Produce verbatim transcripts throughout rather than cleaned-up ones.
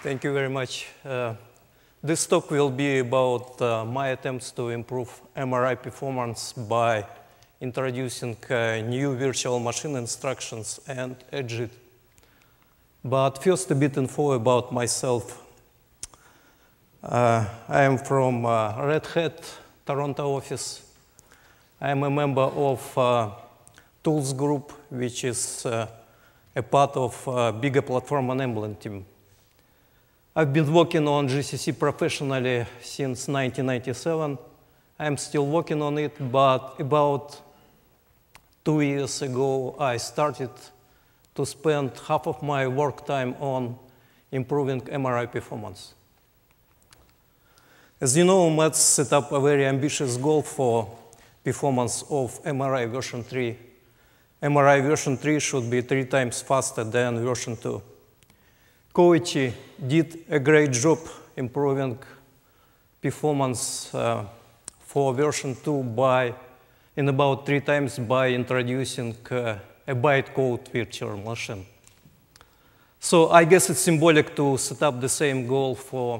Thank you very much. Uh, this talk will be about uh, my attempts to improve M R I performance by introducing uh, new virtual machine instructions and a JIT. But first, a bit info about myself. Uh, I am from uh, Red Hat Toronto office. I am a member of uh, Tools Group, which is uh, a part of a bigger platform enabling team. I've been working on G C C professionally since nineteen ninety-seven. I'm still working on it, but about two years ago, I started to spend half of my work time on improving M R I performance. As you know, Matt set up a very ambitious goal for performance of M R I version three. M R I version three should be three times faster than version two. Koichi did a great job improving performance uh, for version two by in about three times by introducing uh, a bytecode virtual machine. So I guess it's symbolic to set up the same goal for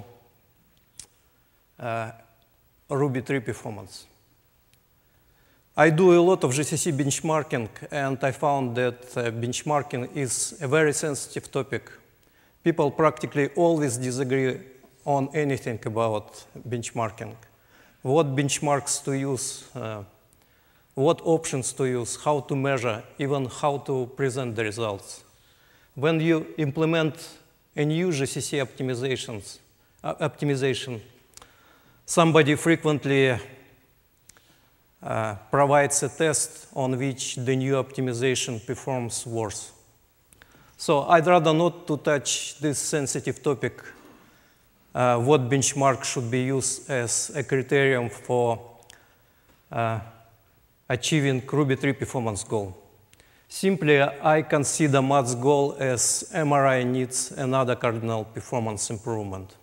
uh, Ruby three performance. I do a lot of G C C benchmarking, and I found that uh, benchmarking is a very sensitive topic. People practically always disagree on anything about benchmarking. What benchmarks to use, uh, what options to use, how to measure, even how to present the results. When you implement a new G C C optimizations, uh, optimization, somebody frequently uh, provides a test on which the new optimization performs worse. So I'd rather not to touch this sensitive topic, uh, what benchmark should be used as a criterion for uh, achieving Ruby three performance goal. Simply, I consider Matt's goal as M R I needs another cardinal performance improvement.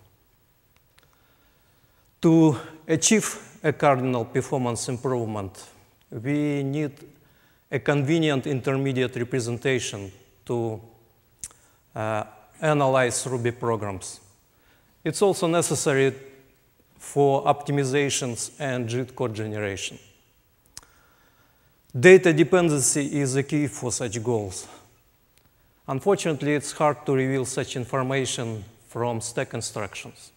To achieve a cardinal performance improvement, we need a convenient intermediate representation to Uh, analyze Ruby programs. It's also necessary for optimizations and JIT code generation. Data dependency is a key for such goals. Unfortunately, it's hard to reveal such information from stack instructions.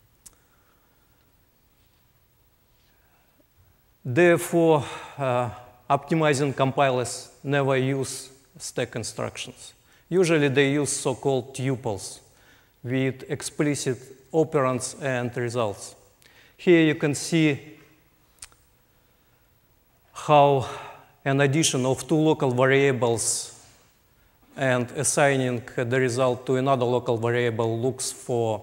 Therefore, uh, optimizing compilers never use stack instructions. Usually they use so-called tuples with explicit operands and results. Here you can see how an addition of two local variables and assigning the result to another local variable looks for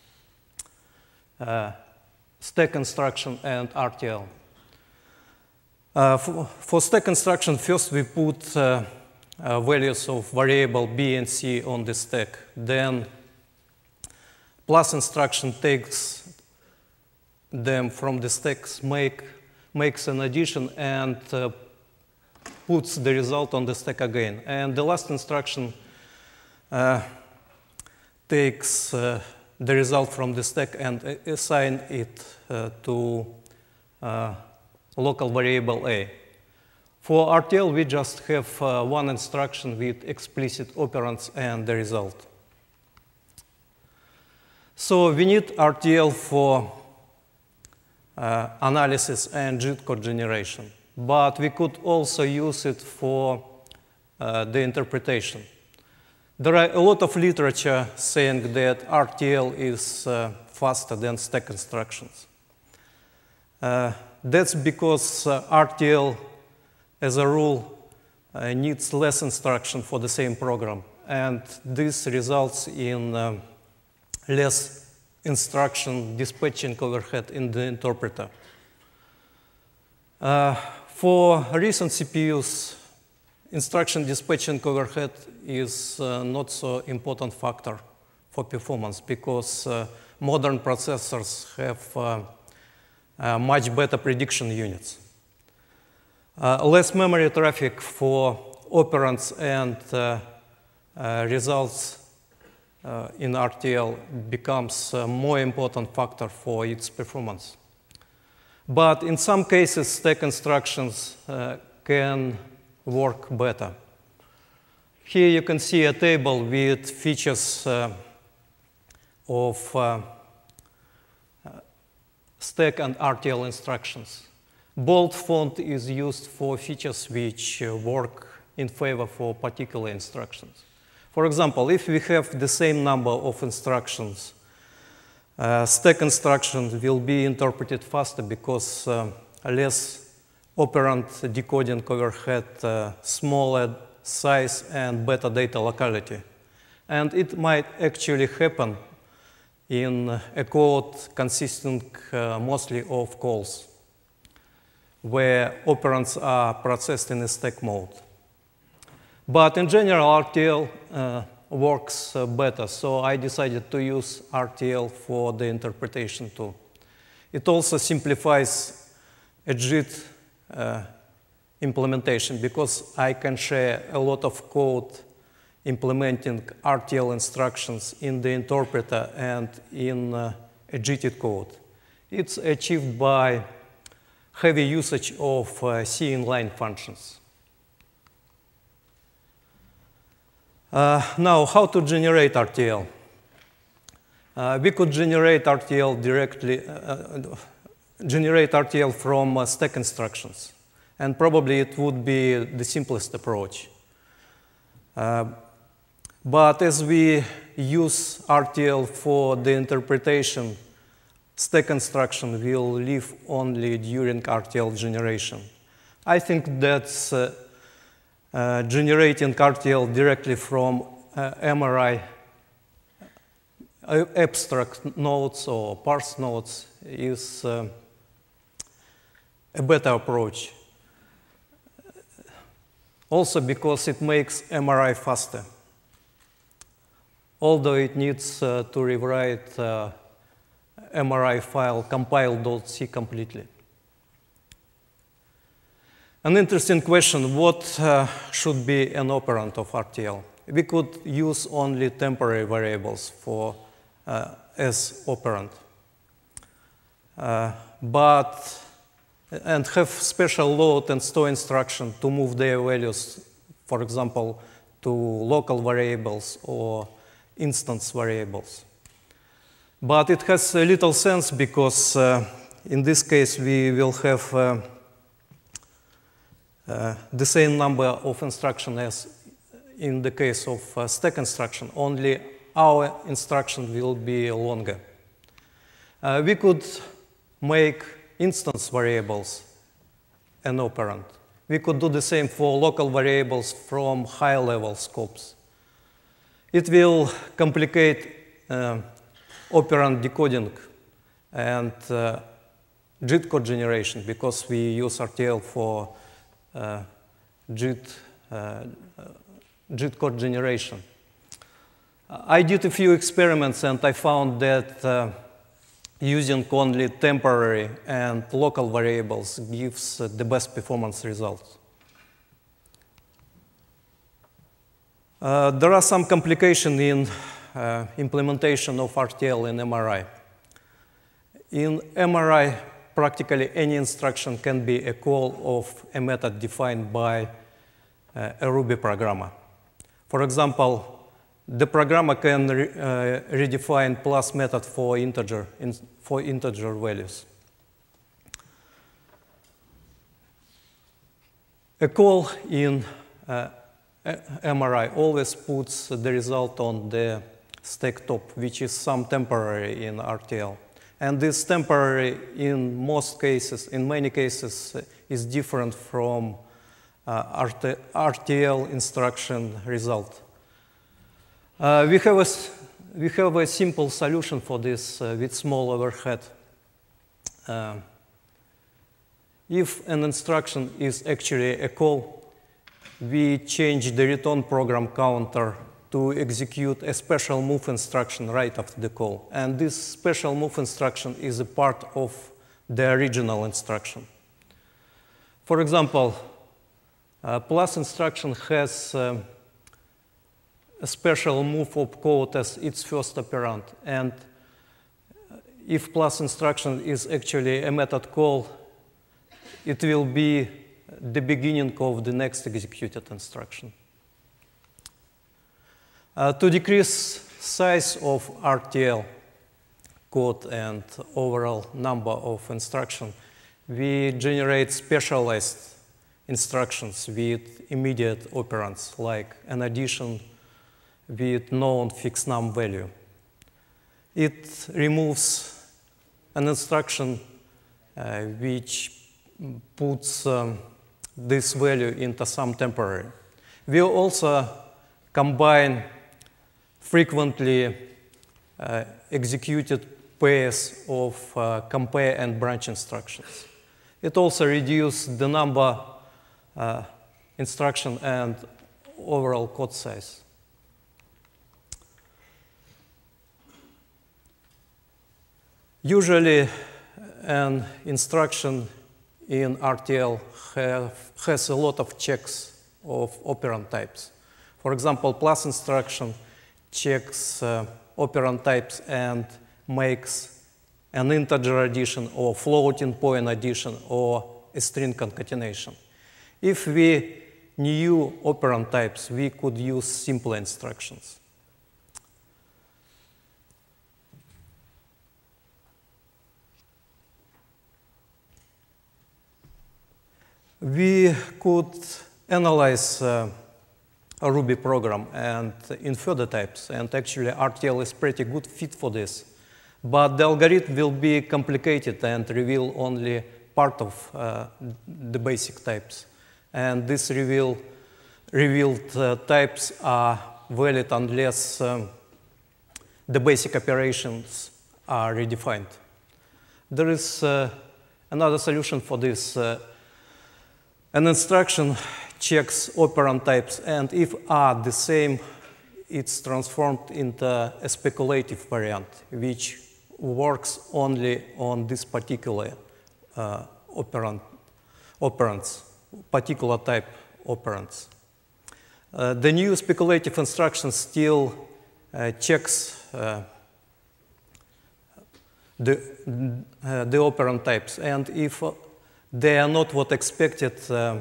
uh, stack instruction and R T L. Uh, for, for stack instruction, first we put uh, Uh, values of variable B and C on the stack. Then plus instruction takes them from the stacks, make, makes an addition, and uh, puts the result on the stack again. And the last instruction uh, takes uh, the result from the stack and assign it uh, to uh, local variable A. For R T L, we just have uh, one instruction with explicit operands and the result. So we need R T L for uh, analysis and JIT code generation, but we could also use it for uh, the interpretation. There are a lot of literature saying that R T L is uh, faster than stack instructions. Uh, that's because uh, R T L as a rule, uh, needs less instruction for the same program, and this results in um, less instruction dispatching overhead in the interpreter. Uh, for recent C P Us, instruction dispatching overhead is uh, not so important factor for performance because uh, modern processors have uh, uh, much better prediction units. Uh, less memory traffic for operands and uh, uh, results uh, in R T L becomes a more important factor for its performance. But in some cases, stack instructions uh, can work better. Here you can see a table with features uh, of uh, stack and R T L instructions. Bold font is used for features which uh, work in favor for particular instructions. For example, if we have the same number of instructions, uh, stack instructions will be interpreted faster because uh, less operand decoding overhead, uh, smaller size, and better data locality. And it might actually happen in a code consisting uh, mostly of calls, where operands are processed in a stack mode. But in general, R T L uh, works uh, better, so I decided to use R T L for the interpretation too. It also simplifies a JIT uh, implementation because I can share a lot of code implementing R T L instructions in the interpreter and in uh, a JITed code. It's achieved by heavy usage of uh, C inline functions. Uh, now, how to generate R T L? Uh, we could generate R T L directly, uh, generate R T L from uh, stack instructions, and probably it would be the simplest approach. Uh, but as we use R T L for the interpretation, stack instruction will live only during R T L generation. I think that's uh, uh, generating R T L directly from uh, M R I uh, abstract nodes or parse nodes is uh, a better approach. Also because it makes M R I faster, although it needs uh, to rewrite uh, M R I file compile.c completely. An interesting question, what uh, should be an operand of R T L? We could use only temporary variables for, uh, as operand, uh, but, and have special load and store instruction to move their values, for example, to local variables or instance variables. But it has a little sense because uh, in this case we will have uh, uh, the same number of instructions as in the case of uh, stack instruction, only our instruction will be longer. Uh, we could make instance variables an operand. We could do the same for local variables from high-level scopes. It will complicate uh, operand decoding and uh, JIT code generation because we use R T L for uh, JIT, uh, JIT code generation. I did a few experiments and I found that uh, using only temporary and local variables gives uh, the best performance results. Uh, there are some complications in uh, implementation of R T L in M R I. In M R I, practically any instruction can be a call of a method defined by uh, a Ruby programmer. For example, the programmer can re uh, redefine plus method for integer, in, for integer values. A call in uh, M R I always puts the result on the stack top, which is some temporary in R T L. And this temporary, in most cases, in many cases, uh, is different from uh, R T L instruction result. Uh, we, have a, we have a simple solution for this uh, with small overhead. Uh, if an instruction is actually a call, we change the return program counter to execute a special move instruction right after the call. And this special move instruction is a part of the original instruction. For example, uh, plus instruction has um, a special move of code as its first operand. And if plus instruction is actually a method call, it will be the beginning of the next executed instruction. Uh, to decrease size of R T L code and overall number of instructions, we generate specialized instructions with immediate operands, like an addition with known fixed num value. It removes an instruction uh, which puts um, this value into some temporary. We also combine frequently uh, executed pairs of uh, compare and branch instructions. It also reduces the number uh, instruction and overall code size. Usually, an instruction in R T L have, has a lot of checks of operand types. For example, plus instruction checks uh, operand types and makes an integer addition or floating point addition or a string concatenation. If we knew operand types, we could use simple instructions. We could analyze uh, a Ruby program and infer the types, and actually R T L is pretty good fit for this. But the algorithm will be complicated and reveal only part of uh, the basic types. And these reveal, revealed uh, types are valid unless um, the basic operations are redefined. There is uh, another solution for this. Uh, An instruction checks operand types, and if are the same, it's transformed into a speculative variant, which works only on this particular uh, operand, operands, particular type operands. Uh, the new speculative instruction still uh, checks uh, the, uh, the operand types, and if uh, they are not what expected, uh,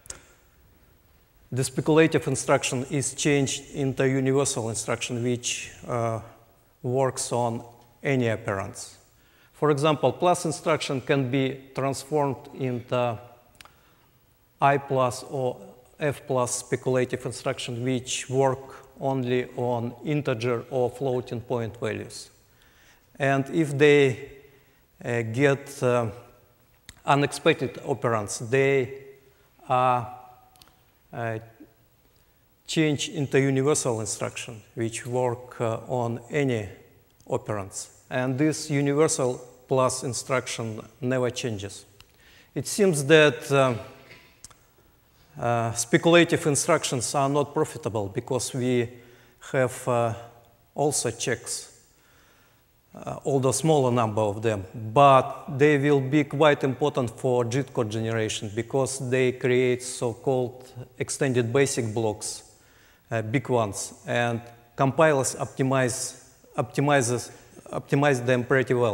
the speculative instruction is changed into universal instruction, which uh, works on any operands. For example, plus instruction can be transformed into I plus or F plus speculative instruction, which work only on integer or floating point values. And if they uh, get uh, unexpected operands, they are uh, changed into universal instruction, which work uh, on any operands. And this universal plus instruction never changes. It seems that uh, uh, speculative instructions are not profitable because we have uh, also checks, Uh, although smaller number of them, but they will be quite important for J I T code generation because they create so-called extended basic blocks, uh, big ones, and compilers optimize, optimizes, optimize them pretty well.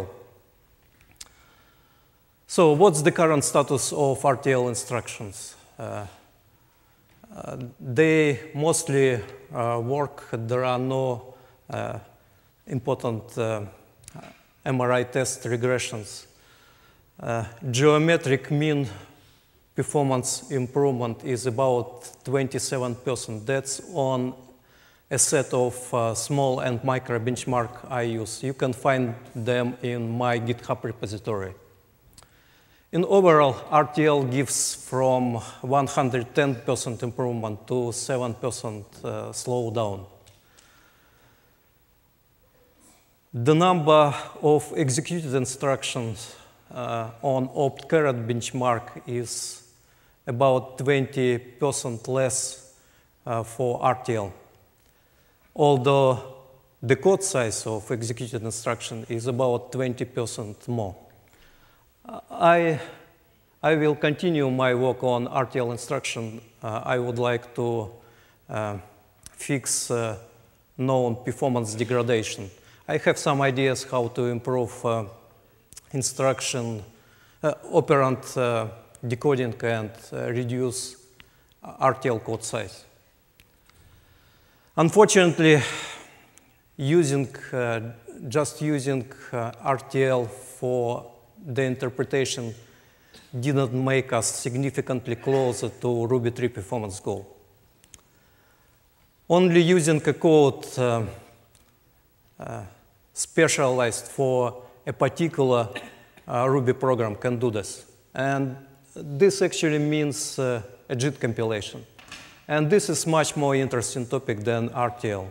So what's the current status of R T L instructions? Uh, uh, they mostly uh, work. There are no uh, important uh, M R I test regressions. Uh, geometric mean performance improvement is about twenty-seven percent. That's on a set of uh, small and micro benchmark I use. You can find them in my GitHub repository. In overall, R T L gives from one hundred ten percent improvement to seven percent uh, slowdown. The number of executed instructions uh, on opt-caret benchmark is about twenty percent less uh, for R T L, although the code size of executed instruction is about twenty percent more. I, I will continue my work on R T L instruction. Uh, I would like to uh, fix uh, known performance degradation. I have some ideas how to improve uh, instruction, uh, operand uh, decoding and uh, reduce R T L code size. Unfortunately, using, uh, just using uh, R T L for the interpretation did not make us significantly closer to Ruby three performance goal. Only using a code uh, uh, specialized for a particular uh, Ruby program can do this. And this actually means uh, a JIT compilation. And this is much more interesting topic than R T L.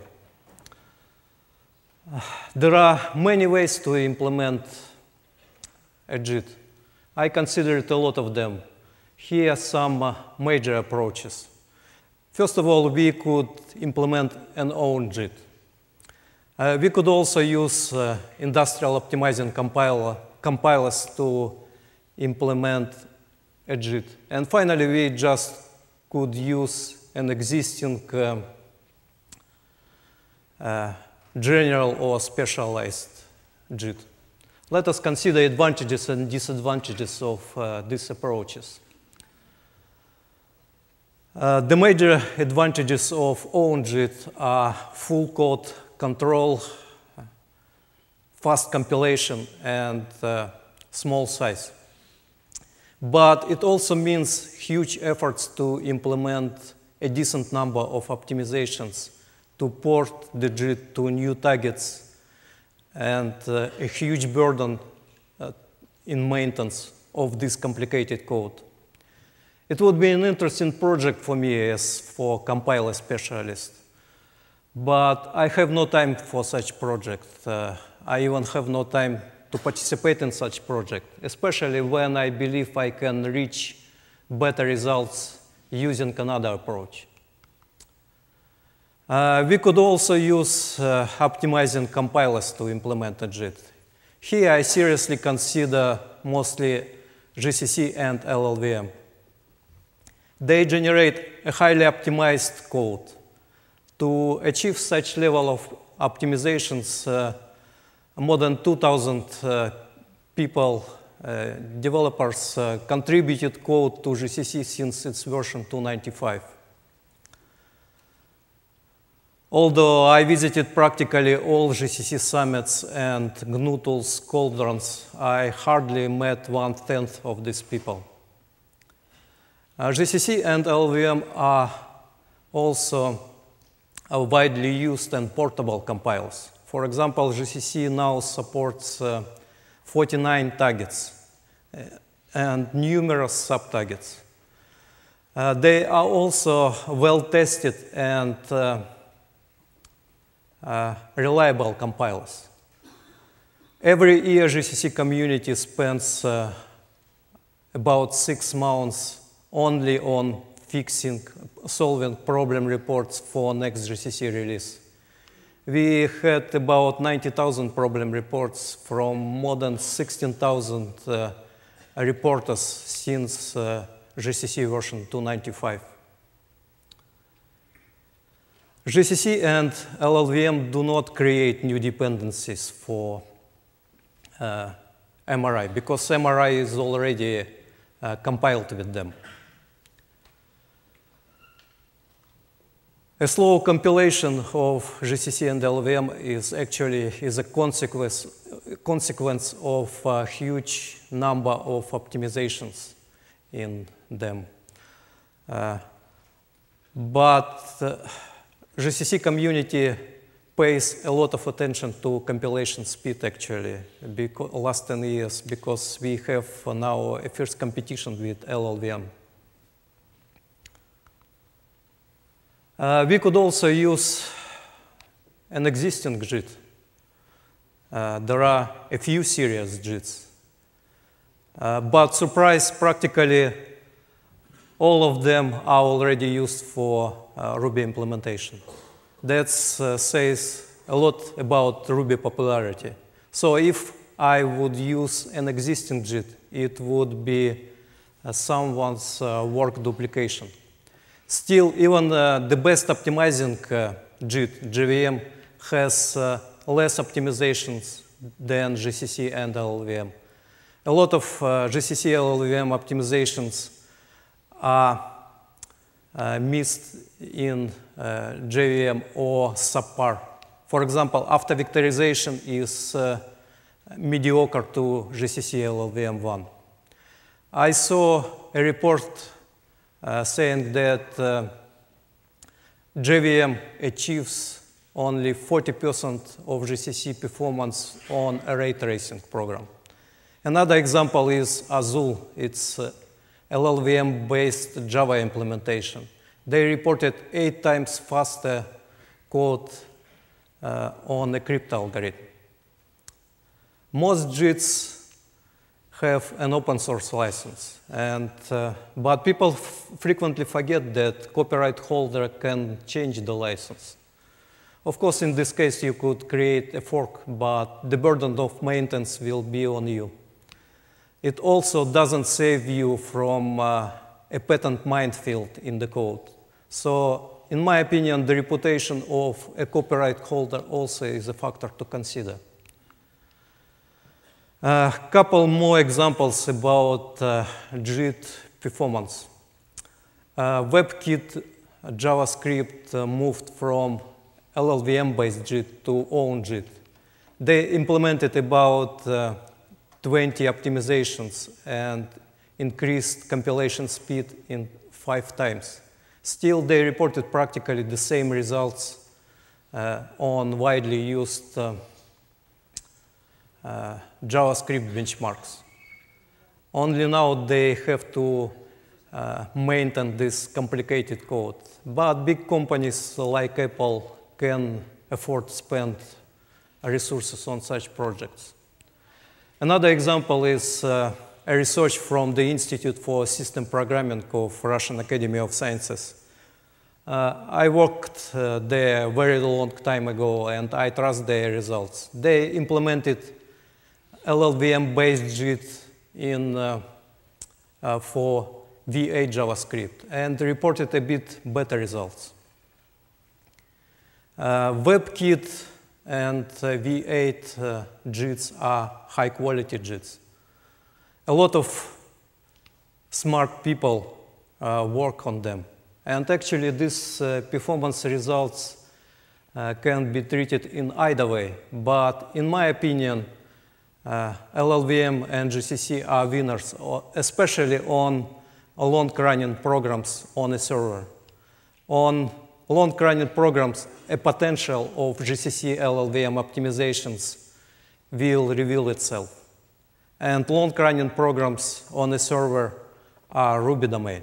Uh, there are many ways to implement a JIT. I considered a lot of them. Here are some uh, major approaches. First of all, we could implement an own JIT. Uh, we could also use uh, industrial optimizing compiler, compilers to implement a JIT. And finally, we just could use an existing uh, uh, general or specialized JIT. Let us consider advantages and disadvantages of uh, these approaches. Uh, the major advantages of own JIT are full code control, fast compilation, and uh, small size. But it also means huge efforts to implement a decent number of optimizations to port the JIT to new targets and uh, a huge burden uh, in maintenance of this complicated code. It would be an interesting project for me as for compiler specialist, but I have no time for such project. Uh, I even have no time to participate in such project, especially when I believe I can reach better results using another approach. Uh, we could also use uh, optimizing compilers to implement a JIT. Here I seriously consider mostly G C C and L L V M. They generate a highly optimized code. To achieve such level of optimizations, uh, more than two thousand uh, people, uh, developers, uh, contributed code to G C C since its version two ninety-five. Although I visited practically all G C C summits and G N U Tools cauldrons, I hardly met one-tenth of these people. Uh, G C C and L L V M are also uh, widely used and portable compilers. For example, G C C now supports uh, forty-nine targets uh, and numerous sub-targets. Uh, they are also well-tested and uh, uh, reliable compilers. Every year, G C C community spends uh, about six months only on fixing, solving problem reports for next G C C release. We had about ninety thousand problem reports from more than sixteen thousand uh, reporters since uh, G C C version two ninety-five. G C C and L L V M do not create new dependencies for uh, M R I because M R I is already uh, compiled with them. A slow compilation of G C C and L L V M is actually is a consequence, consequence of a huge number of optimizations in them. Uh, but uh, G C C community pays a lot of attention to compilation speed actually because last ten years because we have now a fierce competition with L L V M. Uh, we could also use an existing JIT. Uh, there are a few serious JITs. Uh, but surprise, practically all of them are already used for uh, Ruby implementation. That uh, says a lot about Ruby popularity. So if I would use an existing JIT, it would be uh, someone's uh, work duplication. Still, even uh, the best optimizing uh, JIT, J V M, has uh, less optimizations than G C C and L L V M. A lot of uh, G C C L L V M optimizations are uh, missed in uh, J V M or subpar. For example, after vectorization is uh, mediocre to G C C L L V M one. I saw a report uh, saying that uh, J V M achieves only forty percent of G C C performance on a ray tracing program. Another example is Azul. It's uh, L L V M-based Java implementation. They reported eight times faster code uh, on a crypto algorithm. Most JITs have an open source license, and, uh, but people f frequently forget that copyright holder can change the license. Of course, in this case, you could create a fork, but the burden of maintenance will be on you. It also doesn't save you from uh, a patent minefield in the code. So, in my opinion, the reputation of a copyright holder also is a factor to consider. A uh, couple more examples about uh, JIT performance. Uh, WebKit JavaScript uh, moved from L L V M-based JIT to own JIT. They implemented about uh, twenty optimizations and increased compilation speed in five times. Still, they reported practically the same results uh, on widely used uh, uh, JavaScript benchmarks. Only now they have to uh, maintain this complicated code. But big companies like Apple can afford to spend resources on such projects. Another example is uh, a research from the Institute for System Programming of Russian Academy of Sciences. Uh, I worked uh, there a very long time ago, and I trust their results. They implemented L L V M-based JIT in, uh, uh, for V eight JavaScript and reported a bit better results. Uh, WebKit and uh, V eight uh, JITs are high-quality JITs. A lot of smart people uh, work on them. And actually, these uh, performance results uh, can be treated in either way. But in my opinion, uh, L L V M and G C C are winners, especially on long-running programs on a server. On long-running programs, a potential of G C C L L V M optimizations will reveal itself. And long-running programs on a server are Ruby domain.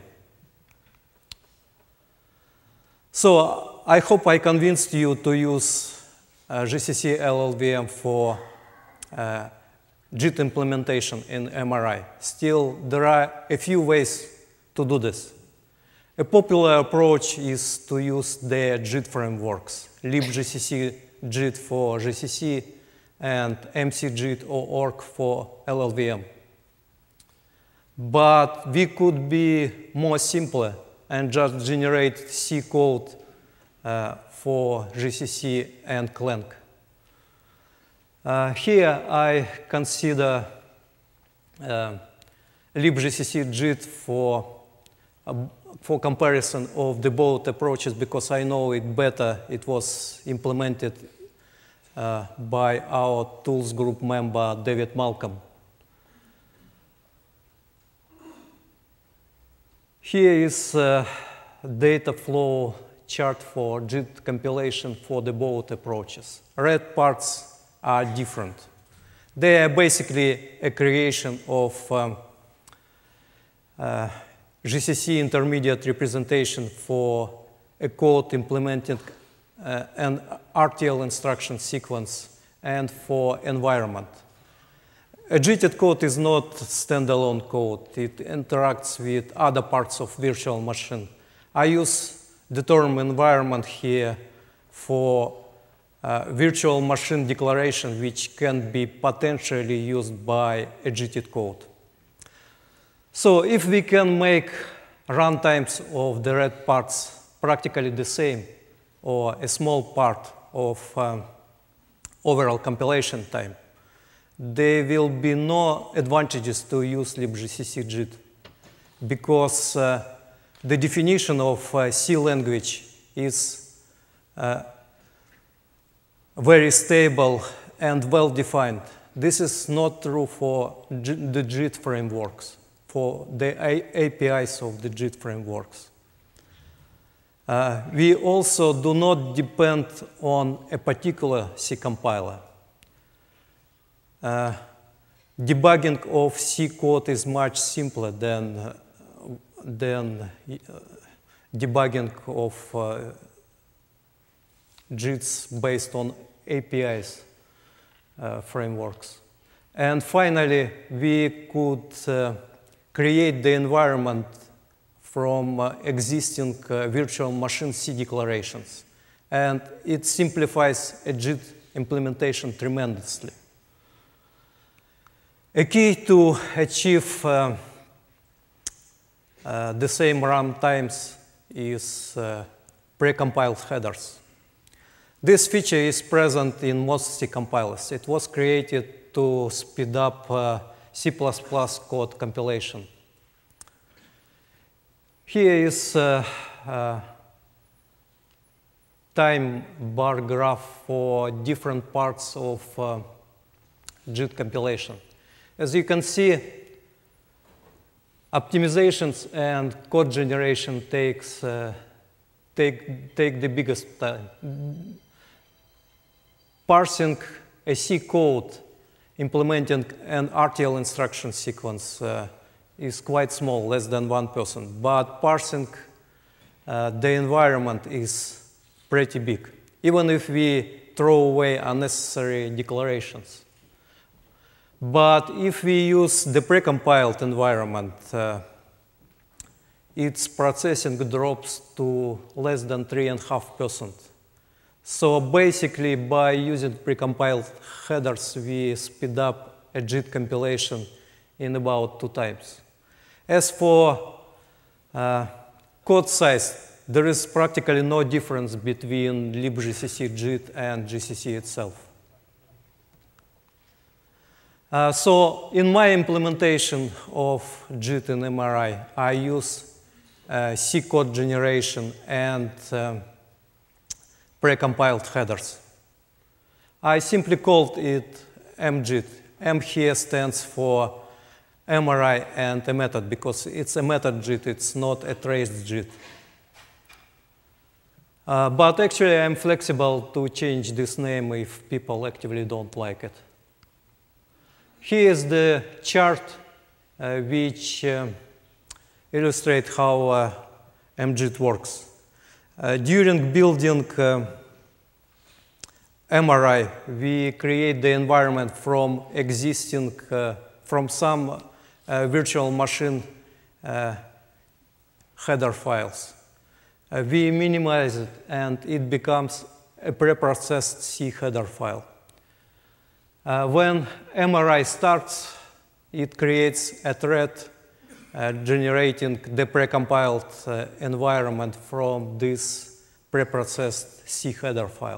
So I hope I convinced you to use uh, G C C L L V M for uh, JIT implementation in M R I. Still, there are a few ways to do this. A popular approach is to use their JIT frameworks, libgcc JIT for G C C and mcJIT or org for L L V M. But we could be more simpler and just generate C code uh, for G C C and Clang. Uh, here I consider uh, libgcc JIT for uh, for comparison of the both approaches because I know it better. It was implemented uh, by our tools group member, David Malcolm. Here is a data flow chart for JIT compilation for the both approaches. Red parts are different. They are basically a creation of um, uh, G C C intermediate representation for a code implementing uh, an R T L instruction sequence and for environment. A JITed code is not standalone code. It interacts with other parts of virtual machine. I use the term environment here for uh, virtual machine declaration, which can be potentially used by a JITed code. So if we can make runtimes of the red parts practically the same, or a small part of um, overall compilation time, there will be no advantages to use libgcc JIT, because uh, the definition of uh, C language is uh, very stable and well-defined. This is not true for G the JIT frameworks, for the A P Is of the JIT frameworks. Uh, we also do not depend on a particular C compiler. Uh, debugging of C code is much simpler than, uh, than uh, debugging of uh, JITs based on A P Is uh, frameworks. And finally, we could uh, create the environment from uh, existing uh, virtual machine C declarations. And it simplifies a JIT implementation tremendously. A key to achieve uh, uh, the same run times is uh, precompiled headers. This feature is present in most C compilers. It was created to speed up uh, C plus plus code compilation. Here is a uh, uh, time bar graph for different parts of uh, JIT compilation. As you can see, optimizations and code generation takes uh, take take the biggest time. Parsing a C code, implementing an R T L instruction sequence uh, is quite small, less than one person. But parsing uh, the environment is pretty big, even if we throw away unnecessary declarations. But if we use the precompiled environment, uh, its processing drops to less than three and a half percent. So basically, by using precompiled headers, we speed up a JIT compilation in about two times. As for uh, code size, there is practically no difference between libgcc JIT and G C C itself. Uh, so in my implementation of JIT in M R I, I use uh, C code generation and uh, precompiled headers. I simply called it M JIT. M here stands for M R I and a method, because it's a method JIT, it's not a traced JIT. Uh, but actually, I'm flexible to change this name if people actively don't like it. Here is the chart uh, which uh, illustrates how uh, M JIT works. Uh, during building uh, M R I, we create the environment from existing, uh, from some uh, virtual machine uh, header files. Uh, we minimize it, and it becomes a preprocessed C header file. Uh, when M R I starts, it creates a thread uh, generating the precompiled uh, environment from this preprocessed C header file.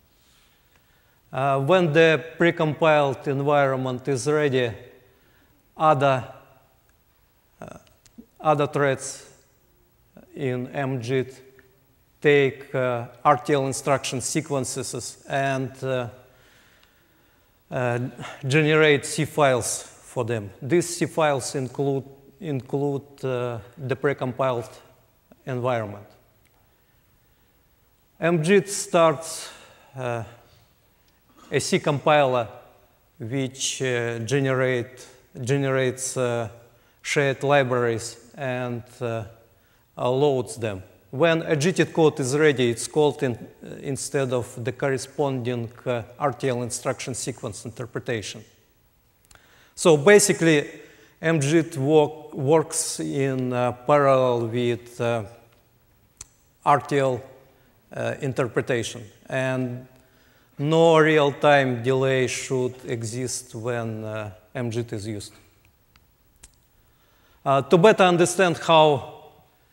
Uh, when the precompiled environment is ready, other, uh, other threads in M JIT take uh, R T L instruction sequences and uh, uh, generate C files for them. These C files include, include uh, the precompiled environment. M JIT starts uh, a C compiler which uh, generate, generates uh, shared libraries and uh, uh, loads them. When a JIT code is ready, it's called in, uh, instead of the corresponding uh, R T L instruction sequence interpretation. So basically, M JIT work, works in uh, parallel with uh, R T L uh, interpretation, and no real-time delay should exist when uh, M JIT is used. Uh, to better understand how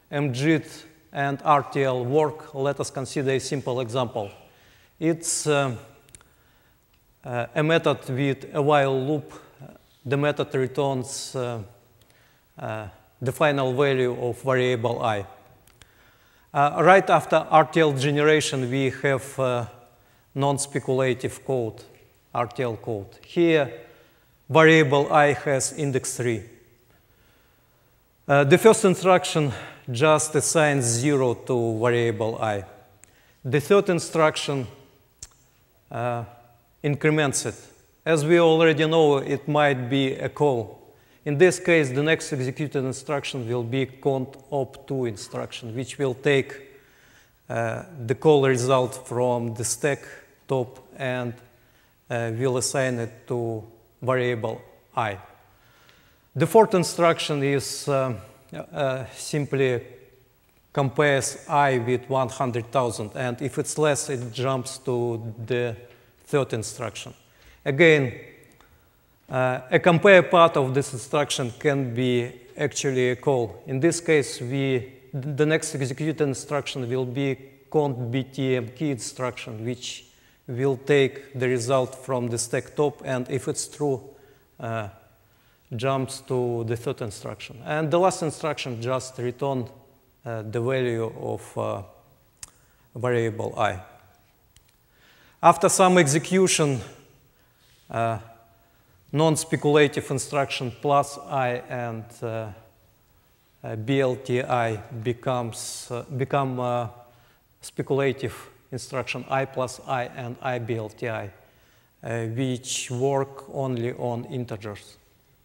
mjit and R T L work, let us consider a simple example. It's uh, uh, a method with a while loop. The method returns uh, uh, the final value of variable I. Uh, right after R T L generation, we have uh, non-speculative code, R T L code. Here, variable I has index three. Uh, the first instruction just assigns zero to variable I. The third instruction uh, increments it. As we already know, it might be a call. In this case, the next executed instruction will be cont op two instruction, which will take uh, the call result from the stack top and uh, will assign it to variable I. The fourth instruction is uh, uh, simply compares I with one hundred thousand, and if it's less, it jumps to the third instruction. Again, uh, a compare part of this instruction can be actually a call. In this case, we, the next executed instruction will be cont btm key instruction, which will take the result from the stack top, and if it's true, uh, jumps to the third instruction. And the last instruction just return uh, the value of uh, variable I. After some execution, uh, non-speculative instruction plus I and uh, uh, B L T I becomes uh, become uh, speculative instruction I plus I and I B L T I, uh, which work only on integers.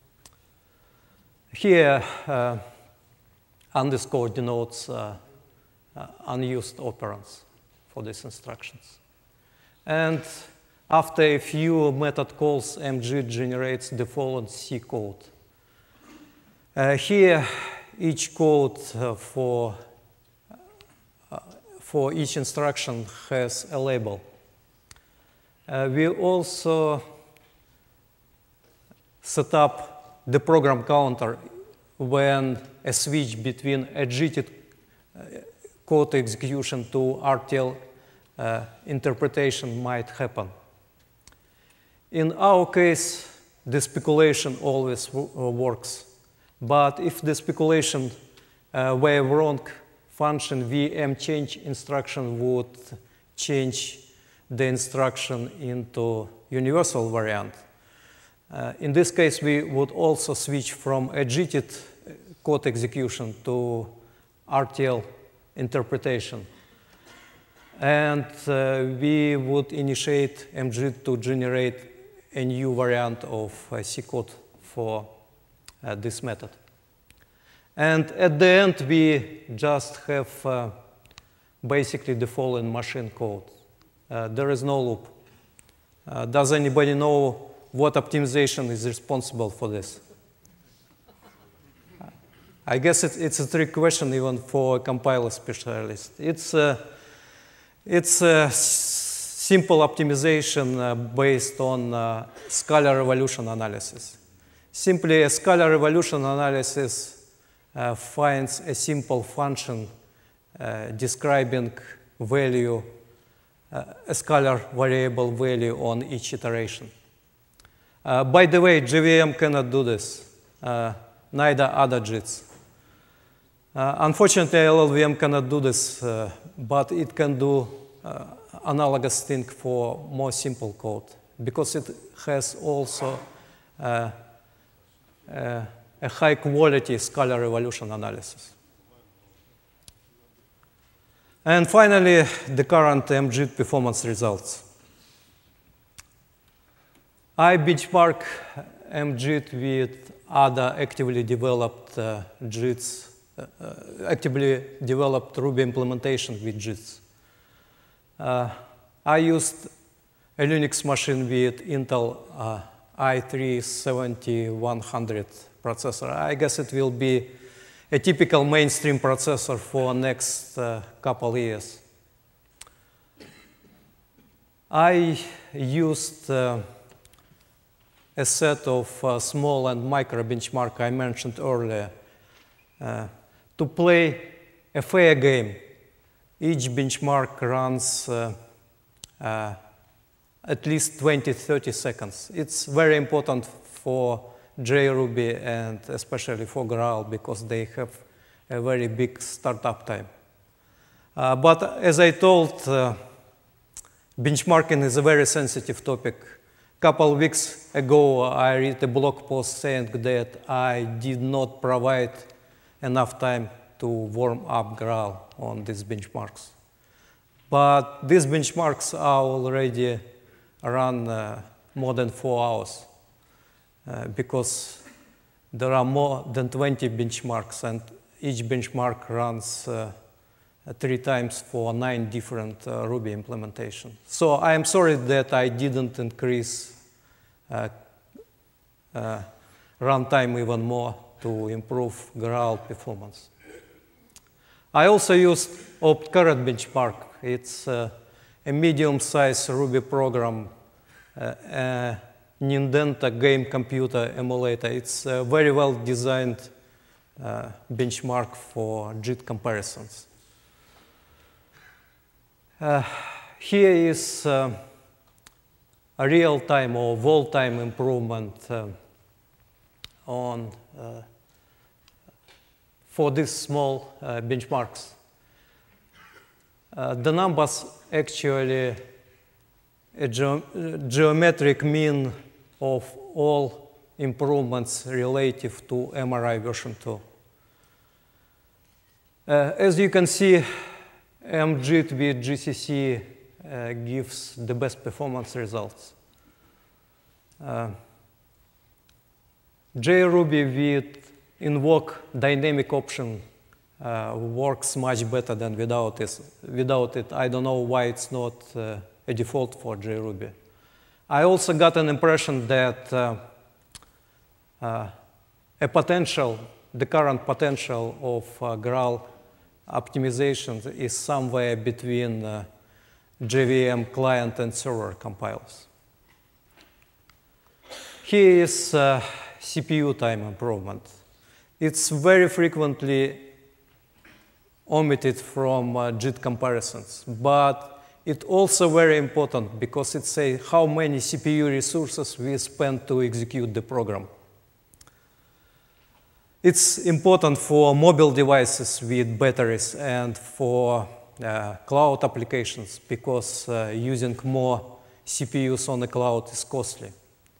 Here, uh, underscore denotes uh, uh, unused operands for these instructions. And after a few method calls, mjit generates the following C code. Uh, here, each code uh, for, uh, for each instruction has a label. Uh, we also set up the program counter when a switch between a jitted uh, code execution to R T L uh, interpretation might happen. In our case, the speculation always w works. But if the speculation uh, were wrong, function vmchange instruction would change the instruction into universal variant. Uh, in this case, we would also switch from a jitted code execution to R T L interpretation. And uh, we would initiate mjit to generate a new variant of uh, C code for uh, this method. And at the end, we just have uh, basically the following machine code. Uh, there is no loop. Uh, does anybody know what optimization is responsible for this? I guess it, it's a trick question even for a compiler specialist. It's a, it's a simple optimization uh, based on uh, scalar evolution analysis. Simply, a scalar evolution analysis uh, finds a simple function uh, describing value, uh, a scalar variable value on each iteration. Uh, by the way, J V M cannot do this, uh, neither other JITs. Uh, unfortunately, L L V M cannot do this, uh, but it can do uh, analogous thing for more simple code, because it has also uh, uh, a high quality scalar evolution analysis. And finally, the current mjit performance results. I benchmark mjit with other actively developed uh, JITs, uh, actively developed Ruby implementation with JITs. Uh, I used a Linux machine with Intel uh, i three seventy-one hundred processor. I guess it will be a typical mainstream processor for next uh, couple years. I used uh, a set of uh, small and micro benchmark I mentioned earlier uh, to play a fair game. Each benchmark runs uh, uh, at least twenty, thirty seconds. It's very important for JRuby and especially for Graal because they have a very big startup time. Uh, but as I told, uh, benchmarking is a very sensitive topic. A couple of weeks ago, I read a blog post saying that I did not provide enough time to warm up Graal on these benchmarks. But these benchmarks are already run uh, more than four hours uh, because there are more than twenty benchmarks, and each benchmark runs uh, three times for nine different uh, Ruby implementations. So I am sorry that I didn't increase uh, uh, runtime even more to improve Graal performance. I also used OptCarrot benchmark. It's uh, a medium-sized Ruby program, uh, uh, Nintendo game computer emulator. It's a very well-designed uh, benchmark for JIT comparisons. Uh, here is uh, a real-time or wall-time improvement uh, on uh, for these small uh, benchmarks. Uh, the numbers actually a ge geometric mean of all improvements relative to M R I version two. Uh, as you can see, mJIT with G C C uh, gives the best performance results. Uh, JRuby with invoke dynamic option uh, works much better than without it. Without it, I don't know why it's not uh, a default for JRuby. I also got an impression that uh, uh, a potential, the current potential of uh, Graal optimizations is somewhere between uh, J V M client and server compilers. Here is uh, C P U time improvement. It's very frequently omitted from uh, JIT comparisons, but it's also very important because it says how many C P U resources we spend to execute the program. It's important for mobile devices with batteries and for uh, cloud applications because uh, using more C P Us on the cloud is costly.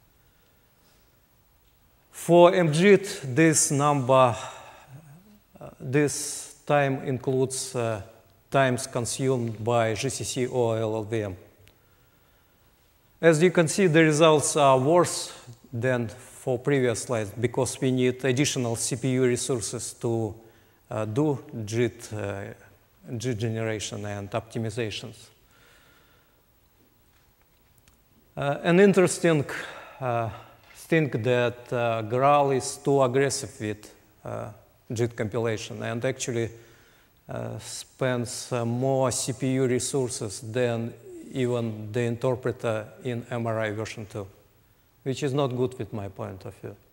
For mJIT, this number, uh, this time includes uh, times consumed by G C C or L L V M. As you can see, the results are worse than for previous slides because we need additional C P U resources to uh, do JIT, uh, JIT generation and optimizations. Uh, an interesting uh, thing that uh, Graal is too aggressive with uh, JIT compilation and actually uh, spends uh, more C P U resources than even the interpreter in M R I version two, which is not good with my point of view.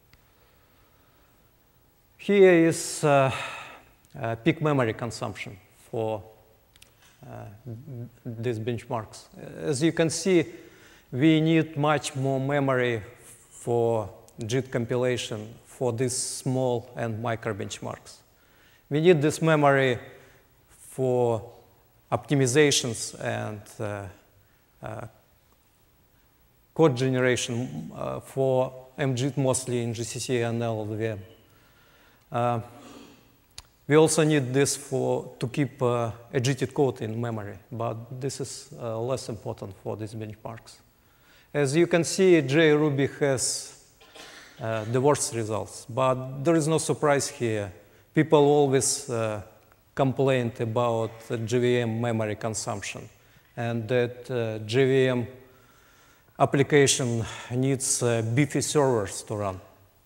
Here is uh, uh, peak memory consumption for uh, these benchmarks. As you can see, we need much more memory for JIT compilation for these small and micro benchmarks. We need this memory for optimizations and uh, uh, code generation uh, for mJIT mostly in G C C and L L V M. Uh, we also need this for to keep uh, exited code in memory, but this is uh, less important for these benchmarks. As you can see, JRuby has uh, the worst results, but there is no surprise here. People always uh, complained about uh, J V M memory consumption and that uh, J V M application needs uh, beefy servers to run.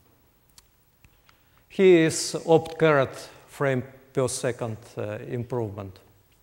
Here is OptCarrot frame per second uh, improvement.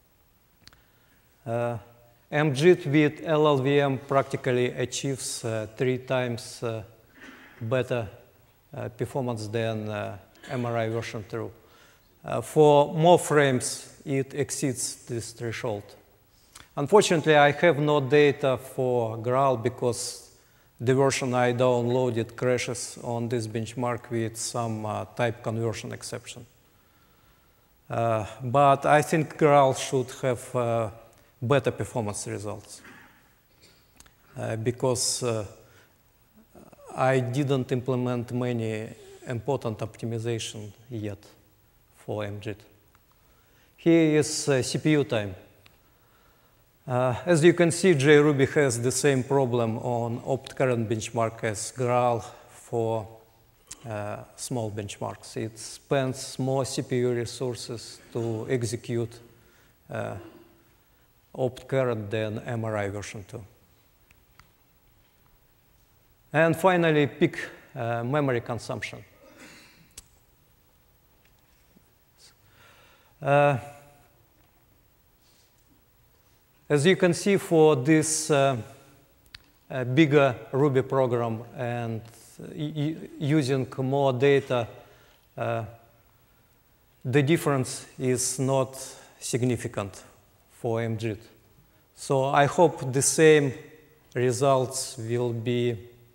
Uh, mJIT with L L V M practically achieves uh, three times uh, better uh, performance than uh, M R I version two. Uh, for more frames, it exceeds this threshold. Unfortunately, I have no data for Graal because the version I downloaded crashes on this benchmark with some uh, type conversion exception. Uh, but I think Graal should have uh, better performance results uh, because uh, I didn't implement many important optimization yet for M J I T. Here is uh, C P U time. Uh, as you can see, JRuby has the same problem on opt-current benchmark as Graal for uh, small benchmarks. It spends more C P U resources to execute uh, opt-current than M R I version two. And finally, peak uh, memory consumption. Uh, as you can see, for this uh, uh, bigger Ruby program and using more data, uh, the difference is not significant for M J I T. So I hope the same results will be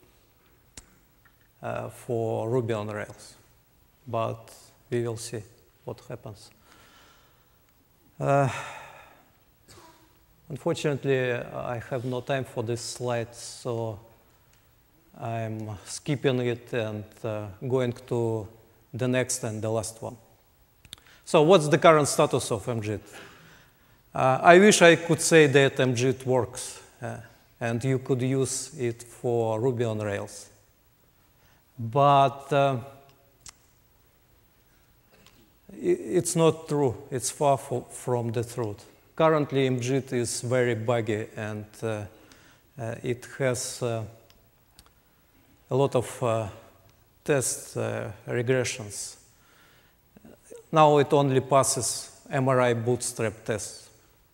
uh, for Ruby on Rails, but we will see what happens. Uh, unfortunately, I have no time for this slide, so I'm skipping it and uh, going to the next and the last one. So what's the current status of M J I T? Uh, I wish I could say that M J I T works uh, and you could use it for Ruby on Rails. But uh, it's not true. It's far from the truth. Currently, M J I T is very buggy, and uh, uh, it has uh, a lot of uh, test uh, regressions. Now it only passes M R I bootstrap tests.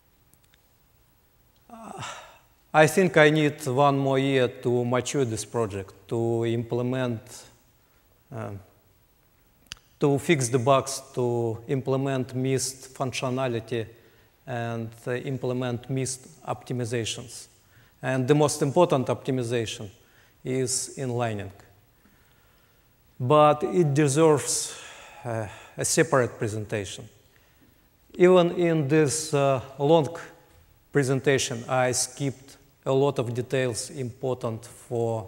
Uh, I think I need one more year to mature this project, to implement uh, to fix the bugs, to implement missed functionality, and uh, implement missed optimizations. And the most important optimization is inlining. But it deserves uh, a separate presentation. Even in this uh, long presentation, I skipped a lot of details important for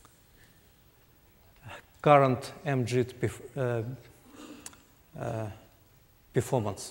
current M J I T uh, Uh, performance.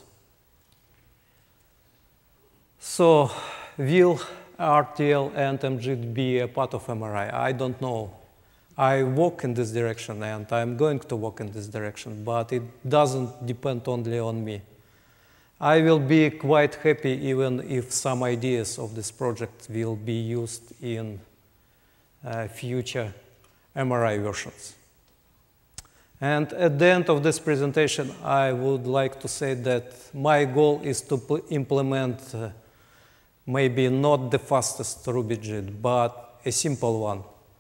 So will R T L and M J I T be a part of M R I? I don't know. I walk in this direction and I'm going to walk in this direction, but it doesn't depend only on me. I will be quite happy even if some ideas of this project will be used in uh, future M R I versions. And at the end of this presentation, I would like to say that my goal is to implement uh, maybe not the fastest Ruby J I T, but a simple one.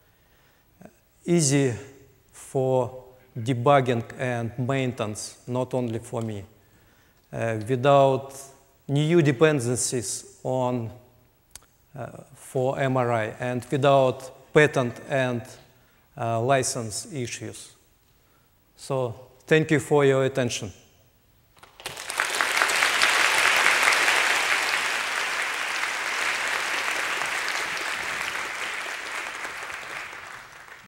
Easy for debugging and maintenance, not only for me. Uh, without new dependencies on uh, for M R I and without patent and uh, license issues. So thank you for your attention.